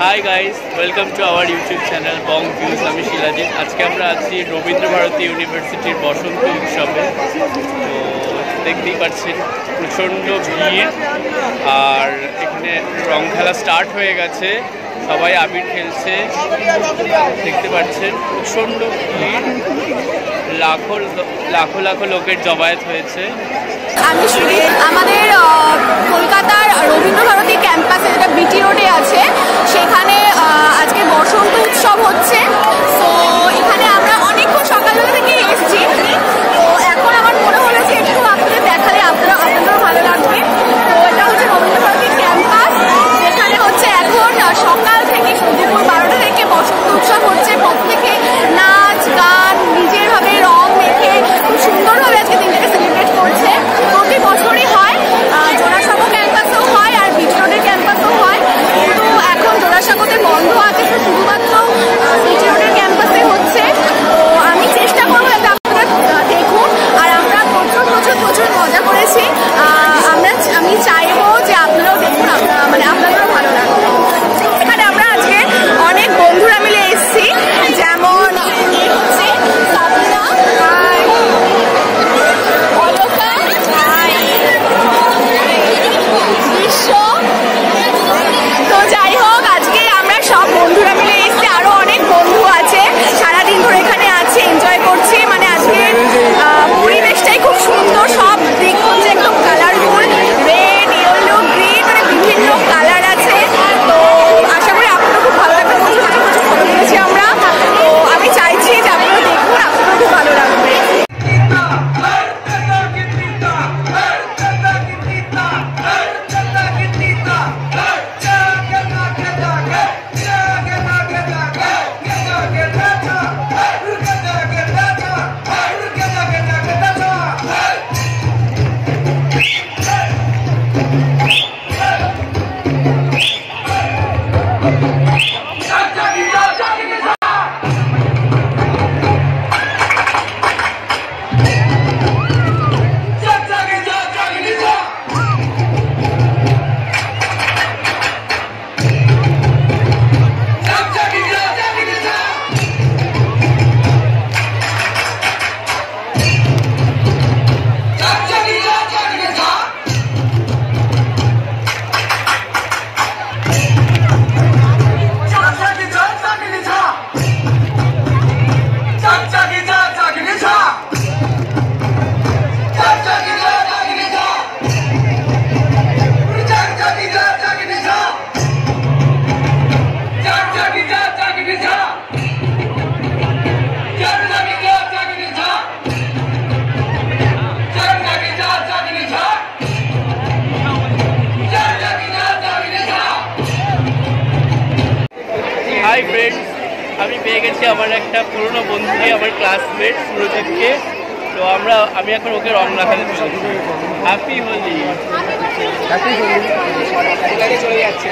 High guys, welcome to our YouTube channel Bong Views. আমি শিলাজিৎ। আজকে আমরা আছি রবীন্দ্রভারতী ইউনিভার্সিটির বসন্ত উৎসবে। তো দেখতেই পাচ্ছেন প্রচণ্ড ভিড়, আর এখানে রং খেলা স্টার্ট হয়ে গেছে, সবাই আবির খেলছে। দেখতে পাচ্ছেন প্রচণ্ড ভিড়, লাখো লাখো লাখো লোকের জমায়েত হয়েছে। আমি আমাদের কলকাতার রবীন্দ্রভারতী ক্যাম্পাসে, যেটা বিটি রোডে আছে, সেখানে আজকে বসন্ত উৎসব হচ্ছে। তো এখানে আমরা অনেকক্ষণ সকালবেলা থেকে এসেছি। তো এখন আমার মনে হলো যে একটু আপনাদের দেখালে আপনাদেরও ভালো লাগবে। তো এটা হচ্ছে রবীন্দ্রভারতী ক্যাম্পাস, যেখানে হচ্ছে এখন সকাল থেকে দুপুর 12টা থেকে বসন্ত উৎসব হচ্ছে। প্রত্যেকে নাচ গান নিজেরভাবে রং মেখে খুব সুন্দরভাবে আজকে দিনটাকে সেলিব্রেট করছে। প্রতি বছরই হয়, জোড়াসাঁকো ক্যাম্পাসেও হয় আর বিটি রোডের ক্যাম্পাসেও হয়, কিন্তু এখন জোড়াসাঁকোতে বন্ধ আছে, তো শুধুমাত্র বিটি রোডের ক্যাম্পাসে হচ্ছে। তো আমি চেষ্টা করবো যাতে আপনারা দেখুন, আর আমরা প্রচুর মজা করেছি। আমি চাইবো যে আপনারাও দেখুন, আপনাদেরও ভালো লাগবে। এখানে আমরা আজকে অনেক বন্ধুরা মিলে এসেছি, যেমন তো যাই হোক, আজকে আমরা সব বন্ধুরা মিলে এসেছি, আরো অনেক বন্ধু আছে, সারাদিন ধরে এখানে আছে, এনজয় করছি। মানে আজকে পরিবেশটাই খুব সুন্দর, সব দিক হচ্ছে একদম কালারফুল, রেড, ইয়েলো, গ্রিন, মানে বিভিন্ন কালার আছে। তো আশা করি আপনারা খুব ভালো লাগবে। প্রচুর ফটো তুলেছি আমরা। তো আমি চাইছি যে আপনারা দেখুন, আপনারা খুব ভালো লাগবে। হাই ফ্রেন্ডস, আমি পেয়ে গেছি আমার একটা পুরনো বন্ধুকে, আমার ক্লাসমেট সুরজিৎকে। তো আমি এখন ওকে রং লাগাতে চলেছি। হ্যাপি হোলি। চলে যাচ্ছে।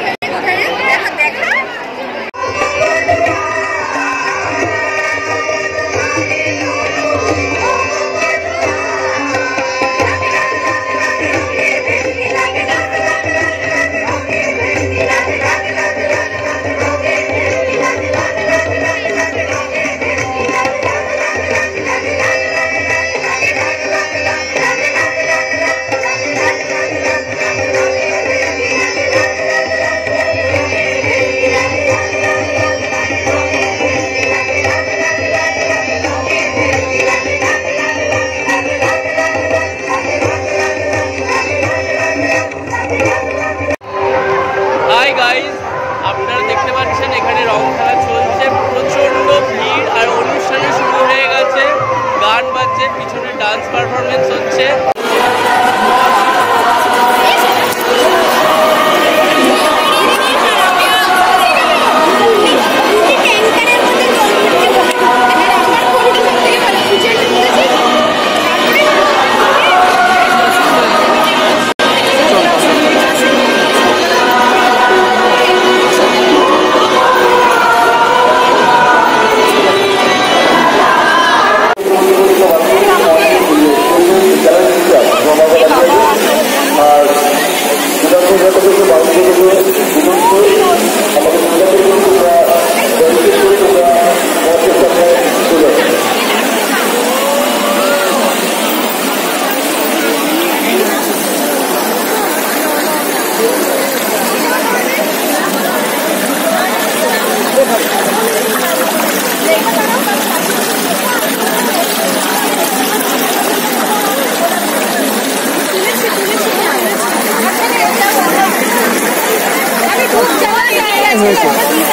আপনারা দেখতে পাচ্ছেন এখানে রং খেলা চলছে, প্রচণ্ড ভিড়, আর অনুষ্ঠানে শুরু হয়ে গেছে, গান বাজছে, পিছনে ডান্স পারফরমেন্স হচ্ছে। আমাদের হয়েছে।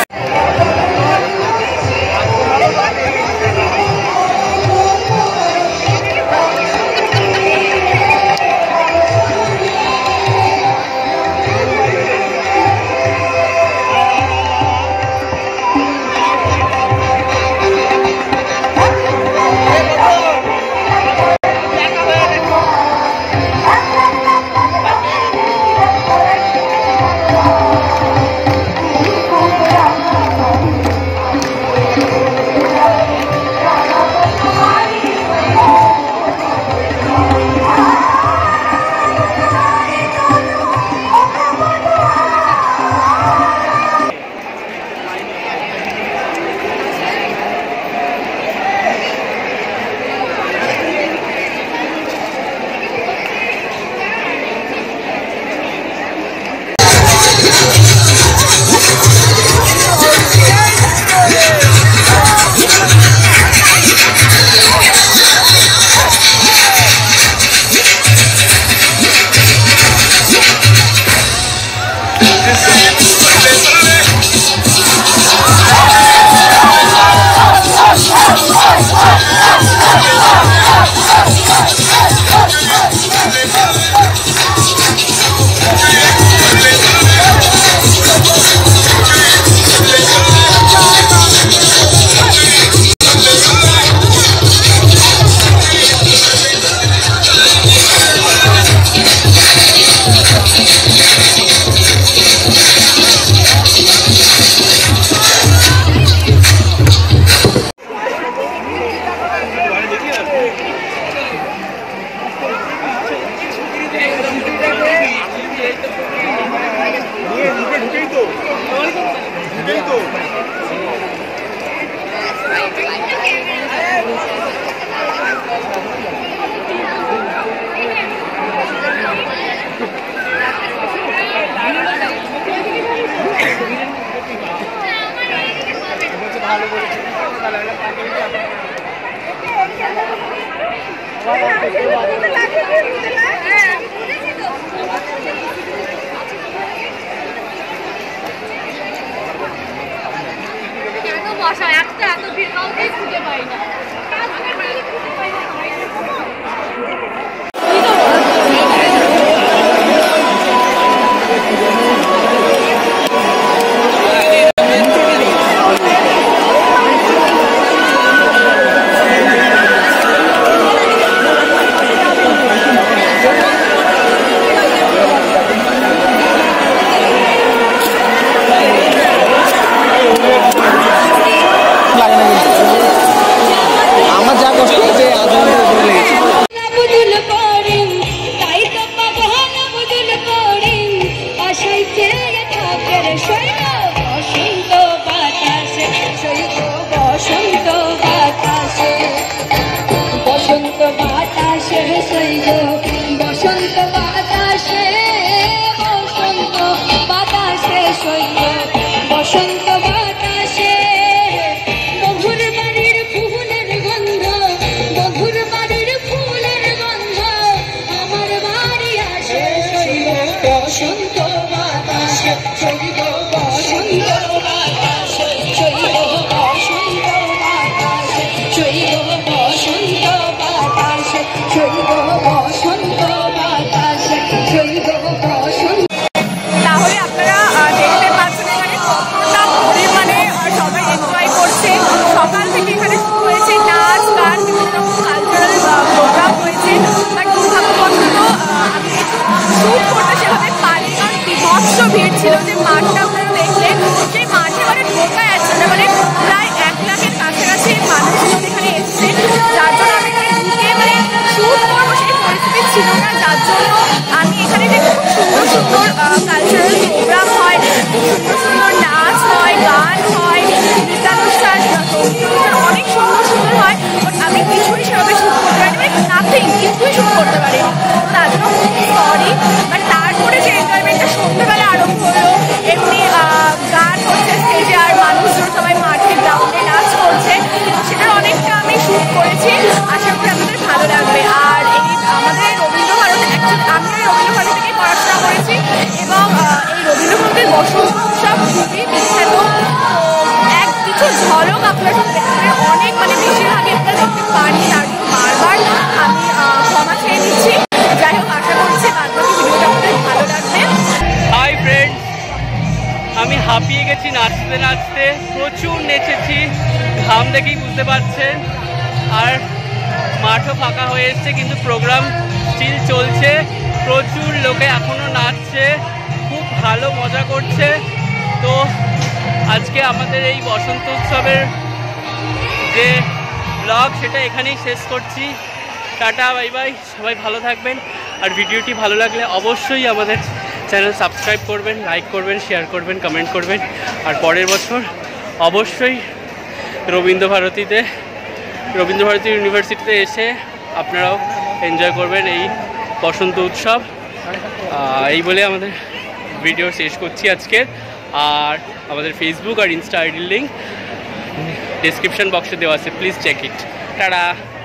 বসা একটা এত ভিড় কাউকেই খুঁজে পাই না। আমার যা কষ্ট হচ্ছে বসন্ত বাতাসে বসন্ত বাতাসে বসন্ত বাতাসে সৈন্য বসন্ত বাতাসে মধুর বাড়ির ফুলের গন্ধ মধুর বাড়ির ফুলের গন্ধ আমার বাড়ি আসে সৈন্য বসন্ত বাতাসে সৈন্য বসন্ত বাতাসে সৈন্য বসন্ত বাতাসে সৈন্য বসন্ত বাতাসে সৈন্য বসন্ত বাতাসে সৈন্য বসন্ত। তাহলে আপনারা দেখতে পাচ্ছেন এখানে কতটা পরিমাণে সবাই এনজয় করছে। সকাল থেকে এখানে শুরু হয়েছে নাচ গান, বিভিন্ন রকম কালচারাল প্রোগ্রাম হয়েছে। বাট দুর্ভাগ্যবশত আমি শ্যুট করতে সেভাবে পারি, কারণ বিভৎস ভিড় ছিল। যে মাঠটা আপনারা দেখলেন, সেই মাঠে মানে ঢোকা যাচ্ছে না, মানে প্রায় 1 লাখের কাছাকাছি মানুষজন এখানে এসছে। যার জন্য আমি এখানে ঢুকে মানে শ্যুট করবো সেই পরিস্থিতি ছিল না। যার জন্য আমি এখানে যে খুব সুন্দর সুন্দর কালচারাল প্রোগ্রাম হয়, খুব সুন্দর সুন্দর নাচ হয়, গান হয়, নৃত্যানুষ্ঠান, অনেক সুন্দর সুন্দর হয়। বাট আমি কিছুই সেভাবে শ্যুট করতে পারি, মানে নাথিং, কিছুই শ্যুট করতে পারি। তার জন্য খুব সরি। বাট তারপরে যে এনজয়মেন্টটা সন্ধ্যেবেলা আরম্ভ হলো, এমনি গান হচ্ছে স্টেজে আর মানুষজন সবাই মাঠে গ্রাউন্ডে নাচ করছে, সেটার অনেকটা আমি শ্যুট করেছি। আশা করি আপনাদের ভালো লাগবে। আর এই আমাদের রবীন্দ্রভারতী, অ্যাকচুয়ালি আমি রবীন্দ্রভারতী থেকে পড়াশোনা করেছি এবং এই রবীন্দ্রভারতীর বসন্ত উৎসব খুবই বিখ্যাত। ঝলক আপনারা শুধু দেখতে পারেন, অনেক মানে বেশিরভাগই আপনারা দেখতে পারি, তার জন্য বারবার আমি ক্ষমা চেয়ে নিচ্ছি। যাই হোক, আশা করছি বাদবাকি ভিডিওটা আপনাদের ভালো লাগবে। হাই ফ্রেন্ডস, আমি হাঁপিয়ে গেছি নাচতে নাচতে, প্রচুর নেচেছি, ঘাম দেখেই বুঝতে পারছেন। আর মাঠও ফাঁকা হয়ে এসছে, কিন্তু প্রোগ্রাম স্টিল চলছে, প্রচুর লোকে এখনও নাচছে, খুব ভালো মজা করছে। তো আজকে আমাদের এই বসন্ত উৎসবের যে ব্লগ সেটা এখানেই শেষ করছি। টাটা, বাই বাই, সবাই ভালো থাকবেন। আর ভিডিওটি ভালো লাগলে অবশ্যই আমাদের চ্যানেল সাবস্ক্রাইব করবেন, লাইক করবেন, শেয়ার করবেন, কমেন্ট করবেন। আর পরের বছর অবশ্যই রবীন্দ্রভারতী ইউনিভার্সিটিতে এসে আপনারাও এনজয় করবেন এই বসন্ত উৎসব। এই বলে আমাদের ভিডিও শেষ করছি আজকের। আর আমাদের ফেসবুক আর ইনস্টা আইডির লিঙ্ক ডেসক্রিপশন বক্সে দেওয়া আছে, প্লিজ চেক ইট। টাটা।